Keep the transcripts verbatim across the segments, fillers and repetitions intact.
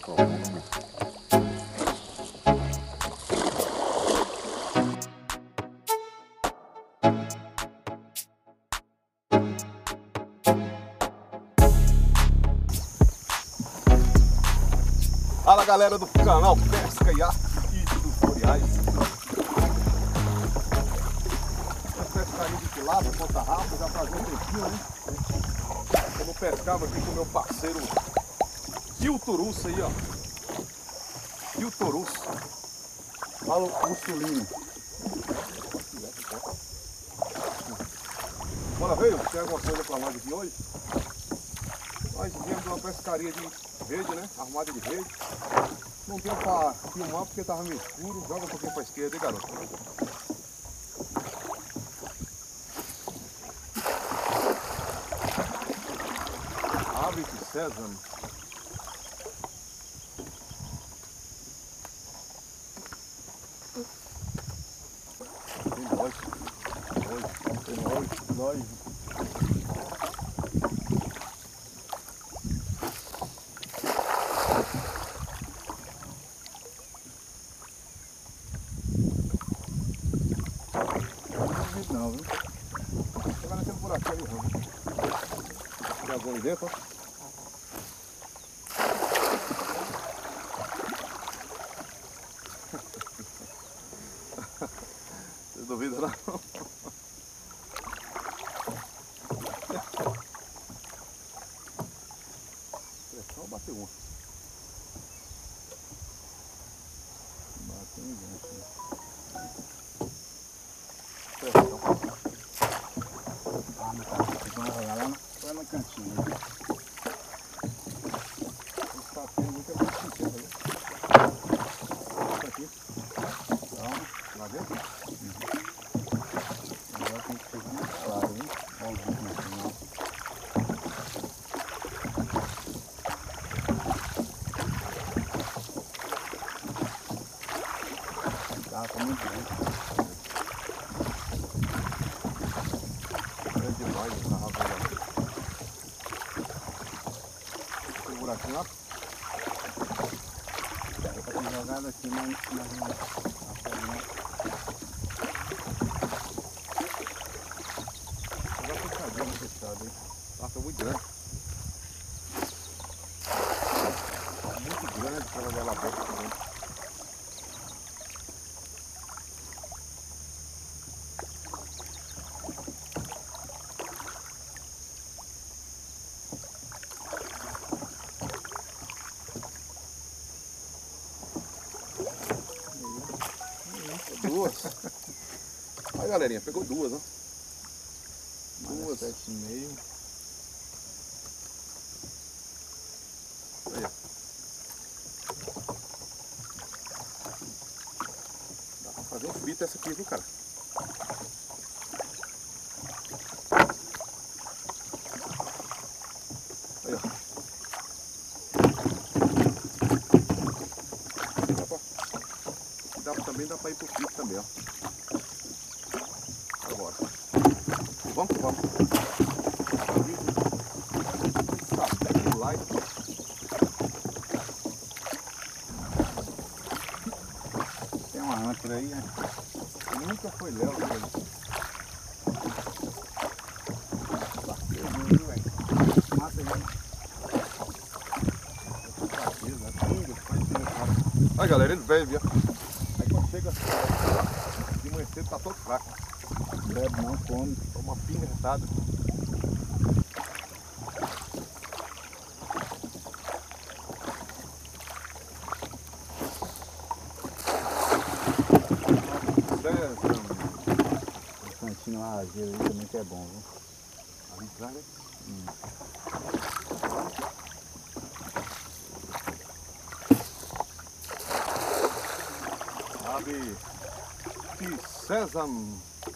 Fala galera do canal Pesca e Arte e Tutoriais. Pescaria de tilápia, ponta rápida, já fazia um tempinho, né? Eu não pescava aqui com o meu parceiro Kilton Russo aí, ó. Kilton Russo. Fala o Mussolini. Bora ver, tem alguma coisa pra nós aqui hoje? Nós viemos de uma pescaria de rede, né? Armada de rede. Não deu pra filmar porque tava meio escuro. Joga um pouquinho pra esquerda, hein, garoto? Ave de sésamo. Tem nós. Nós. Tem nós. Nós. Não, viu? Você vai nascendo por aqui aí, Rô. Tem algum ali dentro, ó. Você duvida não? Só bater uma. Bateu um gancho, né? Ah, meu cara, tem que enrolar lá no, lá no cantinho. Esse papel muito é muito pequeno, viu? Isso aqui. Então, lá dentro? Uhum. Agora tem que pegar muito claro, viu? Olha o bico no final. Tá, tá muito bem. Demais essa rapaziada. Tem um buraquinho lá? Eu tô jogado aqui na minha folhinha. Vou dar fechadinha no fechado aí. Nossa, muito grande. Muito grande para ela dar aberta também. Duas. Aí galerinha, pegou duas, ó. Duas. Sete e meio. Aí, ó. Dá pra fazer um frito essa aqui, viu, cara? Aí, ó. Dá pra, também dá pra ir pro frito também, ó. Agora. Vamos que vamos. Sapete light. Tem uma âncora aí, né? Nunca foi Léo, velho. Mata aí. Aí galera, ele veio, viu? Aí quando chega de manhã cedo tá todo fraco. Bebe não, come. Toma uma pinga retada. O cantinho lá, aí também que é bom, viu? Ali atrás, né? Hum. Ave de sésamo.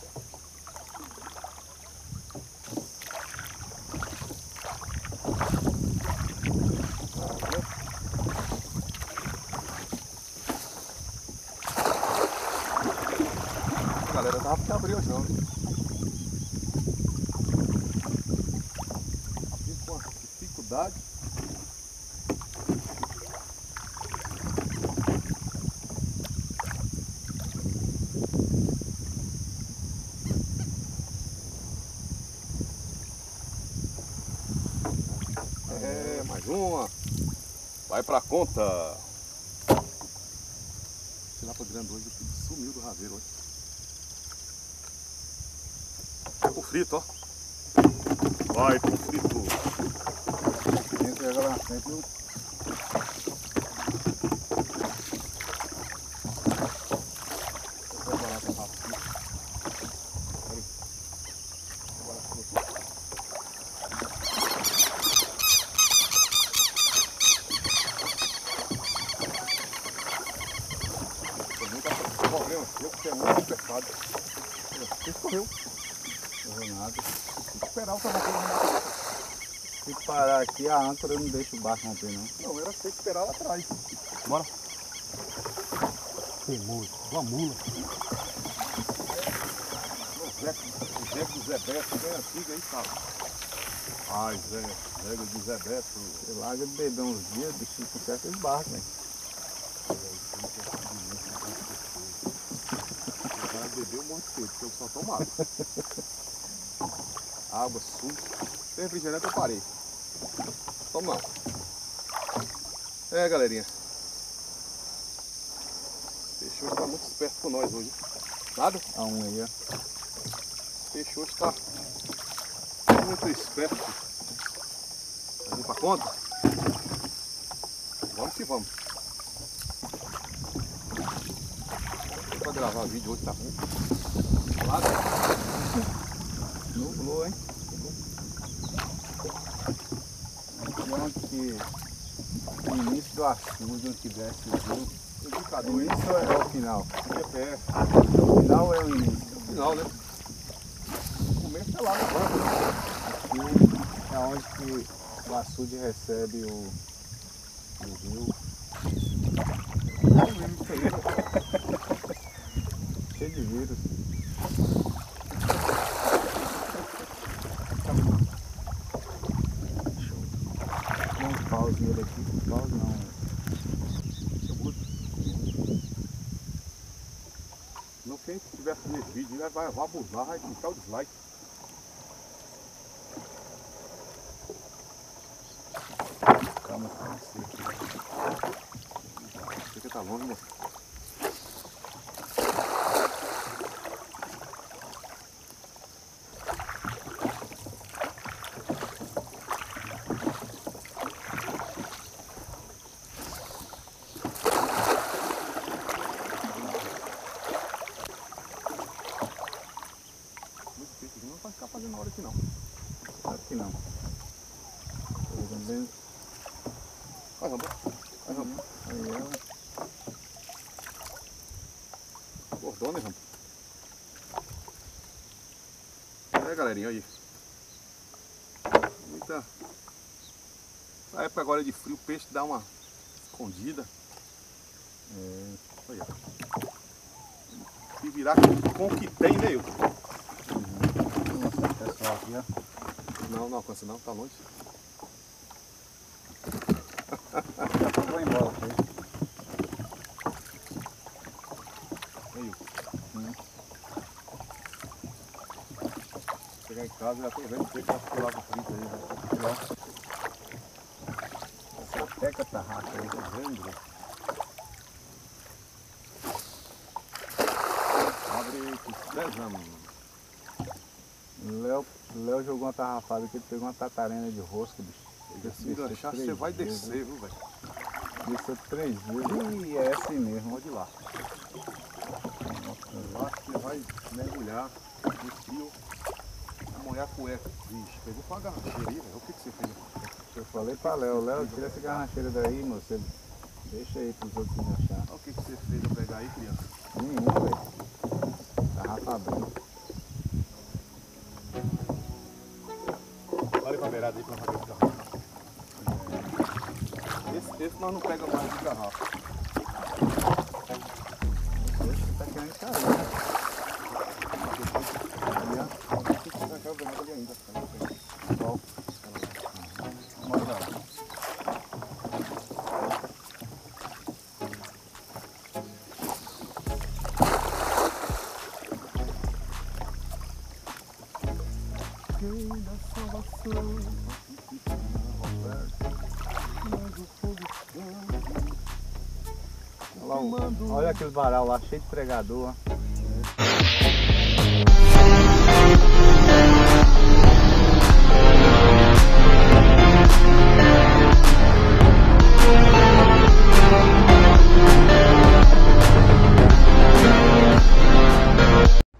A galera tava porque abriu hoje não. Abri com uma dificuldade. Vai pra conta. Tirar pra grande hoje, sumiu do raveiro hoje. Vai pro frito, ó. Vai pro frito. Entra lá na frente, viu? Vou preparar essa rápido. Peraí. Agora ficou. Problema seu, porque é muito pesado. Você correu. Não correu nada. Tem que esperar o cavalo romper. Se parar aqui, a âncora não deixa o barco romper, não. Não, era ter que esperar lá atrás. Bora. Teimoso, uma mula. O Zé, o Zé do Zé Beto, bem antigo aí, sabe? Ai, Zé, Zé do Zé Beto. Você larga de beber uns dias, bichinho com certos barcos, velho. Vai beber um monte de cedo, porque eu só tomo água. Água, suco. Sem refrigerante eu parei. Toma. É, galerinha. Peixoto está muito esperto com nós hoje. Nada? A um aí, ó. Peixoto está muito esperto. Vamos pra conta? Vamos que vamos. Pra gravar vídeo hoje tá ruim. Nada? Nublou, hein? Aqui é onde que o início do açude, onde tivesse o rio. O Indicador aí. início é o final? É, O final é o início. no final, né? O começo é lá, né? Aqui é onde que o açude recebe o, o rio. Cheio de vírus. Tem uns paus nele aqui. Paus não. Não, quem estiver assistindo esse vídeo vai, vai, vai abusar, vai clicar o dislike. Calma, calma. Isso aqui tá longe, moço. Não vai ficar fazendo hora aqui não. Aqui não. Tô também. Vai, Rambo. Vai, Rambo. Aí ela. Gordou, né, Rambo? É, galerinha, olha aí. Muita... Na época agora de frio, o peixe dá uma escondida. É. Olha. Se virar com o que tem, né, eu? Pessoal aqui, ó. Não, não alcança não, tá longe. Daqui a pouco vai embora, ok? Aí, Hum. chegar em casa, já tô vendo o peixe vai pular pro frito aí, né? Essa teca tarraca aí. Tá vendo, né? Abre com dez anos. O Léo, o Léo jogou uma tarrafada aqui, ele pegou uma tatarena de rosca, bicho. Ele Se enganchar, você vai descer, viu, velho? Desceu três vezes e é assim mesmo. Pode ir lá. Lá você vai mergulhar no frio, molhar a cueca. Vixe, pegou com a garracheira aí, velho. O que, que você fez? Eu falei pra Léo, Léo, tira essa garracheira daí, moço. Você deixa aí pros outros enganchar. Olha o que, que você fez eu pegar aí, criança. Nenhum, velho. Tarrafa abrindo. Olha pra beirada aí pra fazer de garrafa. Esse, esse nós não pegamos mais de garrafa. Esse tá querendo cair, né? Ali, ó. Vai achar o veneno ali ainda. Qual? Vamos lá. Rei da salvação, Roberto. Olha, lá, o- olha aquele varal lá cheio de pregador, ó.